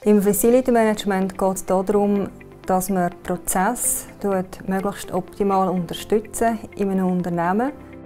Im Facility Management geht es darum, dass man den Prozess möglichst optimal unterstützen in einem Unternehmen.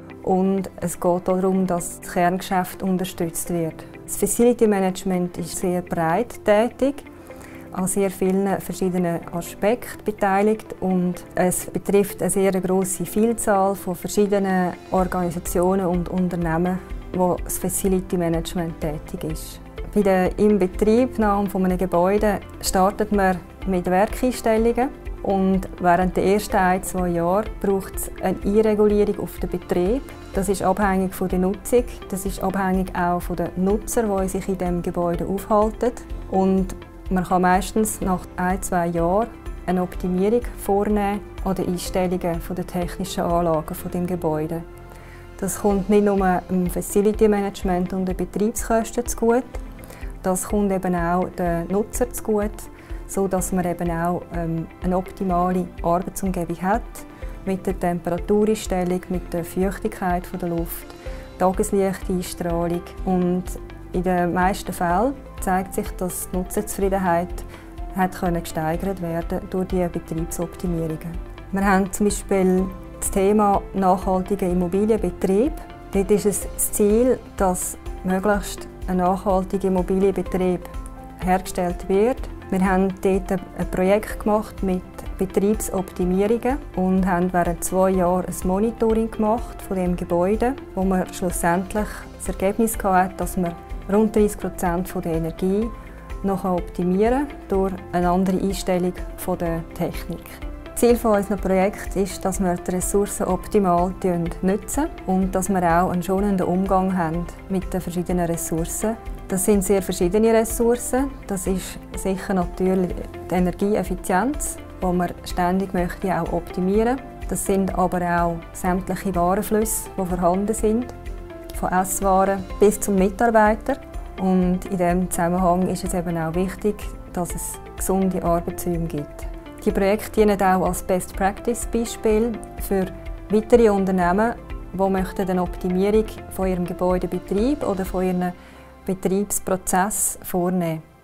Und es geht darum, dass das Kerngeschäft unterstützt wird. Das Facility Management ist sehr breit tätig, an sehr vielen verschiedenen Aspekten beteiligt und es betrifft eine sehr grosse Vielzahl von verschiedenen Organisationen und Unternehmen, wo das Facility Management tätig ist. Bei der Inbetriebnahme eines Gebäudes startet man mit Werkeinstellungen und während der ersten 1–2 Jahre braucht es eine Einregulierung auf den Betrieb. Das ist abhängig von der Nutzung, das ist abhängig auch von den Nutzern, die sich in diesem Gebäude aufhalten. Und man kann meistens nach 1–2 Jahren eine Optimierung vornehmen an den Einstellungen der technischen Anlagen des Gebäudes. Das kommt nicht nur dem Facility Management und den Betriebskosten zugute, das kommt eben auch den Nutzern zugute, sodass man eben auch eine optimale Arbeitsumgebung hat, mit der Temperatureinstellung, mit der Feuchtigkeit der Luft, Tageslichteinstrahlung. Und in den meisten Fällen zeigt sich, dass die Nutzerzufriedenheit gesteigert werden durch diese Betriebsoptimierungen. Wir haben zum Beispiel das Thema nachhaltiger Immobilienbetrieb. Dort ist es das Ziel, dass möglichst ein nachhaltiger Immobilienbetrieb hergestellt wird. Wir haben dort ein Projekt gemacht mit Betriebsoptimierungen und haben während 2 Jahren ein Monitoring gemacht von dem Gebäude, wo wir schlussendlich das Ergebnis hatten, dass wir rund 30% der Energie noch optimieren können durch eine andere Einstellung der Technik. Ziel unseres Projekts ist, dass wir die Ressourcen optimal nutzen und dass wir auch einen schonenden Umgang haben mit den verschiedenen Ressourcen. Das sind sehr verschiedene Ressourcen. Das ist sicher natürlich die Energieeffizienz, die man ständig auch optimieren möchte. Das sind aber auch sämtliche Warenflüsse, die vorhanden sind, von Esswaren bis zum Mitarbeiter. Und in diesem Zusammenhang ist es eben auch wichtig, dass es gesunde Arbeitsräume gibt. Die Projekte dienen auch als Best-Practice-Beispiel für weitere Unternehmen, die eine Optimierung von ihrem Gebäudebetrieb oder von ihrem Betriebsprozess vornehmen möchten.